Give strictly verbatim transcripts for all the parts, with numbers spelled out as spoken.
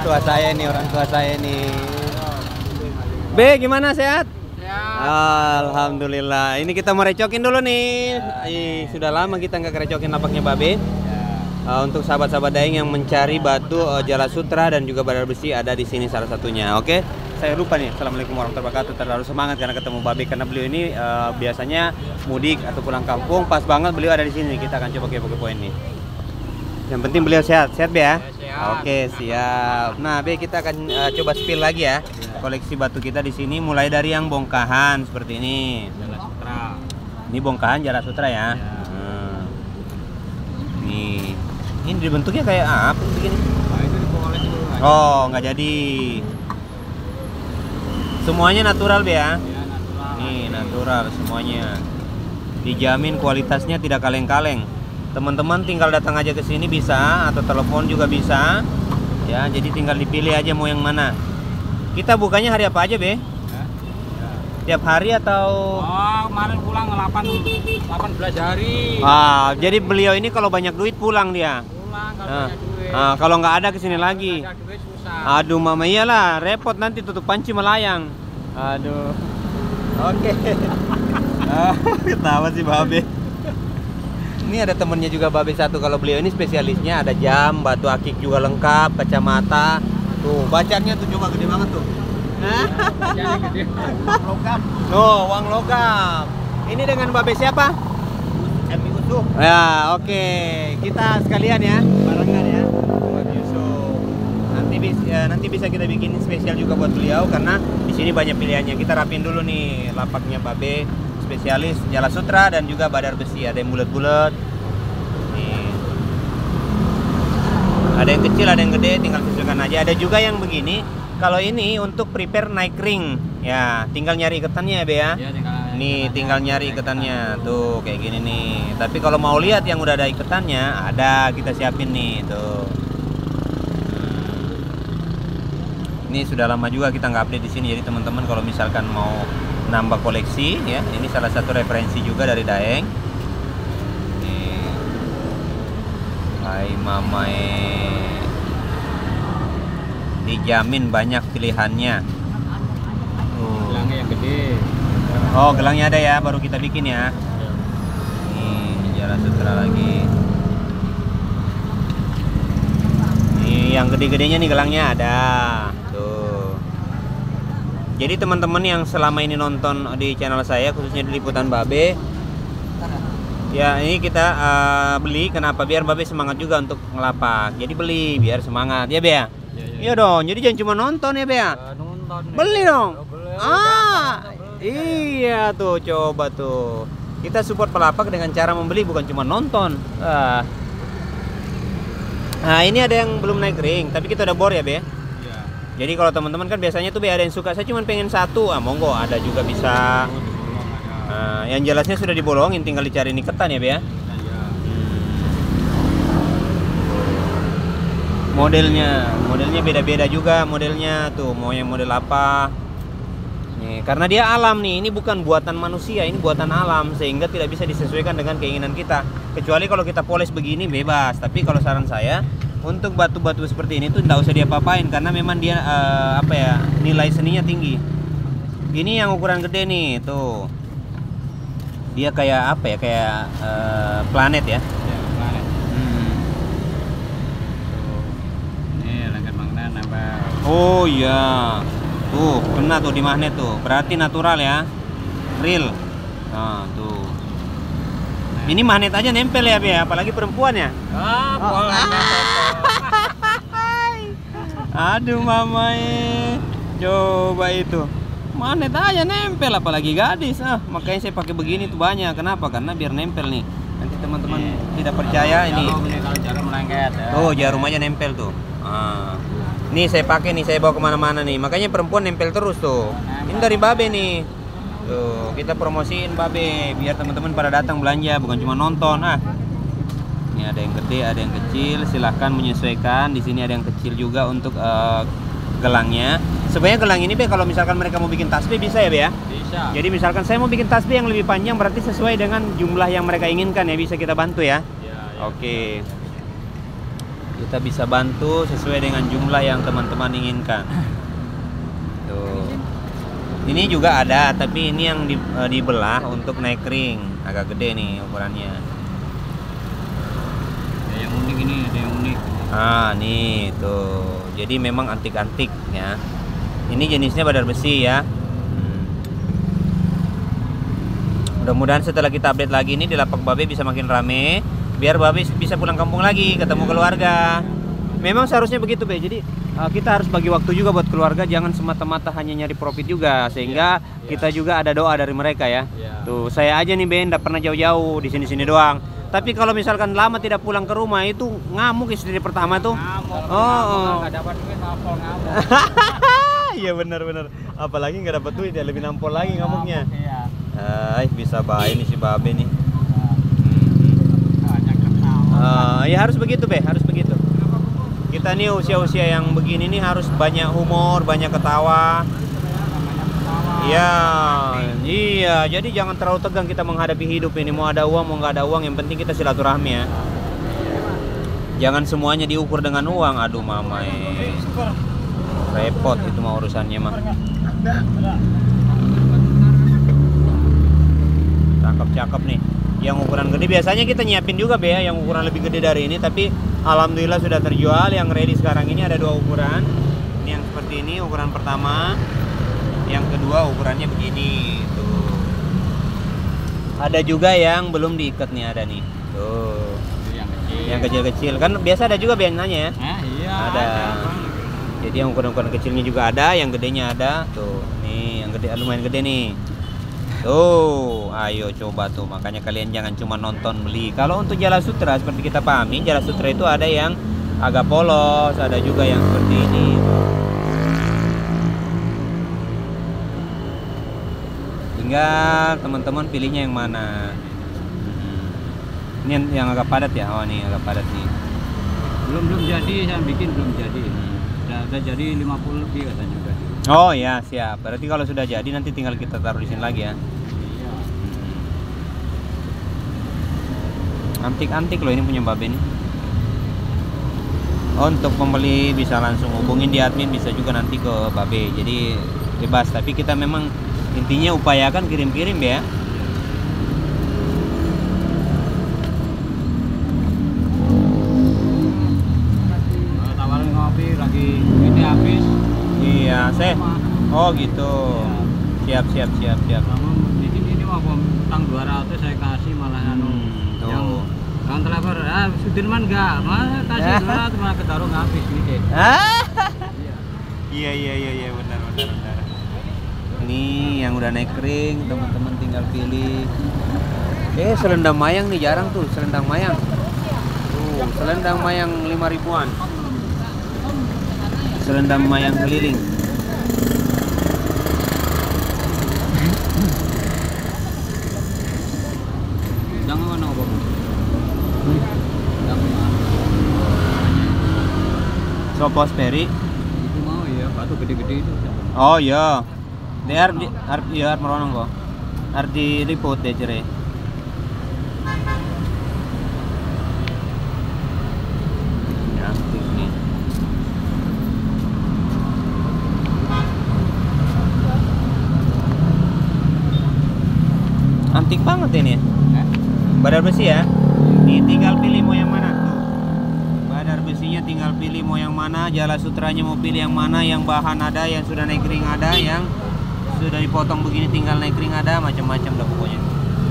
tua saya nih, orang tua saya nih. Be, gimana sehat? Sehat. Alhamdulillah. Ini kita mau recokin dulu nih. Ih, sudah lama kita nggak recokin lapaknya Babe. Uh, untuk sahabat-sahabat daeng yang mencari batu uh, Jala Sutra dan juga badar besi ada di sini salah satunya. Oke, saya lupa nih. Assalamualaikum warahmatullahi wabarakatuh. Terlalu semangat karena ketemu Babe karena beliau ini uh, biasanya mudik atau pulang kampung. Pas banget beliau ada di sini. Kita akan coba kepo-kepo ini. Yang penting beliau sehat, sehat Be ya. Sehat. Oke, siap. Nah Be, kita akan uh, coba spill lagi ya. Koleksi batu kita di sini mulai dari yang bongkahan seperti ini. Jala Sutra. Ini bongkahan Jala Sutra ya. Ya. Hmm. Nih. Ini dibentuknya kayak apa begini? Nah, itu dipoles dulu. Oh, nggak jadi. Semuanya natural Be ya? Ya, natural. Nih, natural semuanya. Dijamin kualitasnya tidak kaleng-kaleng. Teman-teman tinggal datang aja ke sini bisa atau telepon juga bisa. Ya, jadi tinggal dipilih aja mau yang mana. Kita bukanya hari apa aja Be? Ya. Ya. Tiap hari atau? Oh, kemarin pulang delapan belas hari. Ah, jadi beliau ini kalau banyak duit pulang dia. Pulang kalau Nah, punya duit. ah, kalau nggak ada kesini lagi. Ada duit susah. Aduh mama, iyalah repot nanti tutup panci melayang. Aduh. Oke. Ah, ketawa sih Babe. Ini ada temennya juga Babe satu. Kalau beliau ini spesialisnya ada jam, batu akik juga lengkap, kacamata. Tuh bacanya tuh coba gede banget tuh. Jadi gede. Logam. Tuh uang logam. Ini dengan Babe siapa? Emi Yusuf. Ya oke. Kita sekalian ya barengan ya. Babe Yusuf. Nanti bisa ya, nanti bisa kita bikin spesial juga buat beliau karena di sini banyak pilihannya. Kita rapin dulu nih lapaknya Babe, spesialis Jala Sutra dan juga badar besi. Ada yang bulat-bulat. Nih. Ada yang kecil, ada yang gede, tinggal sesuaikan aja. Ada juga yang begini. Kalau ini untuk prepare naik ring, ya tinggal nyari iketannya ya Be ya. Ya, tinggal Nih tinggal nyari iketannya tuh kayak gini nih. Tapi kalau mau lihat yang udah ada iketannya, ada kita siapin nih tuh. Hmm. Ini sudah lama juga kita nggak update di sini. Jadi teman-teman kalau misalkan mau nambah koleksi, ya ini salah satu referensi juga dari Daeng. Nih, hai mamae. Dijamin banyak pilihannya. Tuh. Gelangnya yang gede. Oh, gelangnya ada ya, baru kita bikin ya. Nih, Jala Sutra lagi. Nih, yang gede-gedenya nih gelangnya ada. Tuh. Jadi teman-teman yang selama ini nonton di channel saya, khususnya di Liputan Babe, ya ini kita uh, beli. Kenapa? Biar Babe semangat juga untuk ngelapak. Jadi beli biar semangat ya Be ya. Iya dong, jadi jangan cuma nonton ya Be ya. Nonton. Beli dong. Oh, beli. Ah, Beli. iya tuh, coba tuh. Kita support pelapak dengan cara membeli, bukan cuma nonton. Ah. Nah, ini ada yang belum naik ring, tapi kita udah bor ya Be. Iya. Jadi kalau teman-teman kan biasanya tuh Be ada yang suka, saya cuma pengen satu, ah monggo, ada juga bisa. Oh, dibolong ada. Nah, yang jelasnya sudah dibolongin, tinggal dicari niketan ya Be ya. Iya. Modelnya, modelnya beda-beda juga modelnya tuh, mau yang model apa nih, karena dia alam nih, ini bukan buatan manusia, ini buatan alam sehingga tidak bisa disesuaikan dengan keinginan kita, kecuali kalau kita poles begini bebas. Tapi kalau saran saya untuk batu-batu seperti ini tuh nggak usah diapa-apain karena memang dia uh, apa ya, nilai seninya tinggi. Ini yang ukuran gede nih tuh, dia kayak apa ya, kayak uh, planet ya. Ya, planet. Oh iya, tuh kena tuh di magnet tuh, berarti natural ya, real. Nah tuh, ini magnet aja nempel ya Be, apalagi perempuan ya. Ah, boleh. Aduh mamae, coba itu magnet aja nempel, apalagi gadis. Ah makanya saya pakai begini tuh banyak. Kenapa? Karena biar nempel nih. Nanti teman-teman tidak percaya ini. Jarum ini, kalau jarum lengket ya. Oh jarum aja nempel tuh. Ah. Nih saya pakai nih, saya bawa kemana-mana nih. Makanya perempuan nempel terus tuh. Ini dari Babe nih. Tuh kita promosiin Babe biar teman-teman pada datang belanja, bukan cuma nonton. Ah. Ini ada yang gede, ada yang kecil. Silahkan menyesuaikan. Di sini ada yang kecil juga untuk uh, gelangnya. Sebenarnya gelang ini Be, kalau misalkan mereka mau bikin tasbih bisa ya Be ya. Bisa. Jadi misalkan saya mau bikin tasbih yang lebih panjang, berarti sesuai dengan jumlah yang mereka inginkan ya, bisa kita bantu ya. Ya, ya. Oke. Kita bisa bantu sesuai dengan jumlah yang teman-teman inginkan. Tuh. Ini juga ada, tapi ini yang di, e, dibelah untuk naik ring, agak gede nih ukurannya. Ada yang unik ini, ada yang unik. Ah, nih tuh. Jadi memang antik-antik ya. Ini jenisnya badar besi ya. Hmm. Mudah-mudahan setelah kita update lagi ini di lapak Babe bisa makin rame, biar Babe bisa pulang kampung lagi, ketemu keluarga. Memang seharusnya begitu, Be. Jadi uh, kita harus bagi waktu juga buat keluarga, jangan semata-mata hanya nyari profit juga, sehingga yeah, yeah. kita juga ada doa dari mereka ya. Yeah. Tuh, saya aja nih, Be, nggak pernah jauh-jauh, di sini-sini doang. Tapi kalau misalkan lama tidak pulang ke rumah itu ngamuk istri pertama tuh. Ngamuk, oh, oh. nggak dapat duit nampol ngamuk. Iya benar-benar. Apalagi nggak dapat duit ya lebih nampol lagi ngamuknya. Iya. Ay, bisa baik nih si Babe nih. Banyak ketawa. Uh, ya harus begitu, Be, harus begitu. Kita nih usia-usia yang begini nih harus banyak humor, banyak ketawa. Iya, iya. Jadi jangan terlalu tegang kita menghadapi hidup ini. Mau ada uang, mau nggak ada uang, yang penting kita silaturahmi ya. Jangan semuanya diukur dengan uang. Aduh, mama, eh. repot itu mah urusannya mah. Cakep-cakep nih. Yang ukuran gede biasanya kita nyiapin juga, Be, yang ukuran lebih gede dari ini, tapi alhamdulillah sudah terjual. Yang ready sekarang ini ada dua ukuran. Ini yang seperti ini ukuran pertama, yang kedua ukurannya begini tuh. Ada juga yang belum diikat nih, ada nih tuh, Yang kecil. yang kecil-kecil kan biasa ada juga biasanya ya. Nah, iya. Ada. Jadi yang ukuran-ukuran kecilnya juga ada, yang gedenya ada tuh. Nih yang gede lumayan gede nih. Tuh, ayo coba tuh. Makanya kalian jangan cuma nonton beli. Kalau untuk Jala Sutra seperti kita pahami, Jala Sutra itu ada yang agak polos, ada juga yang seperti ini. Tinggal teman-teman pilihnya yang mana. Ini yang, yang agak padat ya. Oh nih agak padat nih. Belum belum jadi, saya bikin belum jadi. Udah, udah jadi lima puluh lebih katanya udah. Oh ya, siap. Berarti kalau sudah jadi nanti tinggal kita taruh di sini lagi ya. Iya. Antik-antik loh ini punya Babe nih. Untuk pembeli bisa langsung hubungin di admin, bisa juga nanti ke Babe. Jadi bebas, tapi kita memang intinya upayakan kirim-kirim ya. Kalau tawarin ngopi lagi ini habis. Iya, Seh. Oh gitu. Iya. Siap, siap, siap, siap. Kamu di sini ini mau utang dua ratus saya kasih malah anu. Hmm, tuh. Yang yang telepon, ah Sudirman enggak, malah kasih dua ratus malah ketarung habis duitnya. Ah. Iya. Iya, iya, iya, iya, benar, benar, benar. Ini yang udah naik ring, teman-teman tinggal pilih. Eh, selendang mayang nih jarang tuh, selendang mayang. Tuh, selendang mayang lima ribuan. Selendang mayang keliling. Jangan mana apa? Jangan. Sopos peri. Itu mau ya, batu gede-gede itu. Oh iya. Dia harus di harus iya harus meronong kok. Harus diliput deh cerai. Ya, aktif nih. Antik banget ini ya. Eh? Badar besi ya. Ini tinggal pilih mau yang mana tuh. Badar besinya tinggal pilih mau yang mana, Jala Sutranya mau pilih yang mana, yang bahan ada, yang sudah naik ring ada, yang sudah dipotong begini tinggal naik ring ada, macam-macam dah pokoknya.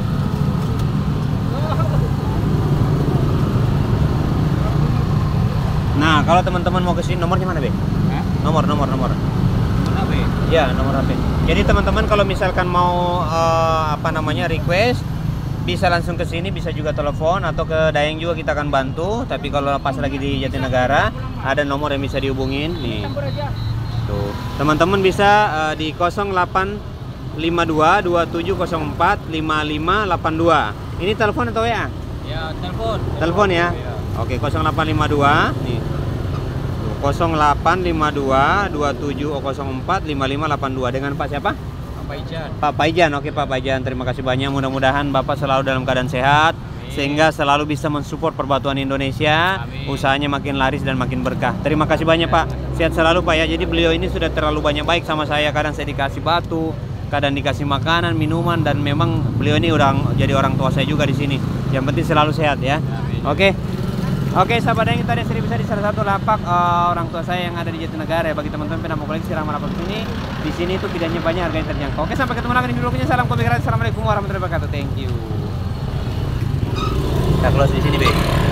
Nah, kalau teman-teman mau kesini nomornya mana, Be? Eh? Nomor, nomor, nomor. Mana be? Ya, nomor H P. Jadi teman-teman kalau misalkan mau eh, apa namanya request, bisa langsung ke sini, bisa juga telepon atau ke Dayeng juga kita akan bantu. Tapi kalau pas lagi di Jatinegara ada nomor yang bisa dihubungin nih. Tuh, teman-teman bisa uh, di nol delapan lima dua dua tujuh nol empat lima lima delapan dua. Ini telepon atau ya? Ya, telepon. Telepon ya. Ya. Oke, nol delapan lima dua nih. Tuh, nol delapan lima dua dua tujuh nol empat lima lima delapan dua dengan Pak siapa? Pak Ijan. Pak Paijan. Oke Pak Paijan, terima kasih banyak. Mudah-mudahan Bapak selalu dalam keadaan sehat, sehingga selalu bisa mensupport perbatuan Indonesia. Amin. Usahanya makin laris dan makin berkah. Terima kasih banyak Pak. Sehat selalu Pak ya. Jadi beliau ini sudah terlalu banyak baik sama saya. Kadang saya dikasih batu, kadang dikasih makanan, minuman, dan memang beliau ini udah jadi orang tua saya juga di sini. Yang penting selalu sehat ya. Amin. Oke. Oke, sahabat yang kita ada seri besar di salah satu lapak uh, orang tua saya yang ada di Jatinegara ya. Bagi teman-teman yang mau koleksi ramah lapak sini, di sini tuh pilihannya banyak, harganya terjangkau. Oke, sampai ketemu lagi di video berikutnya. Salam kopi gratis. Assalamualaikum warahmatullahi wabarakatuh. Thank you. Kita close di sini, Be.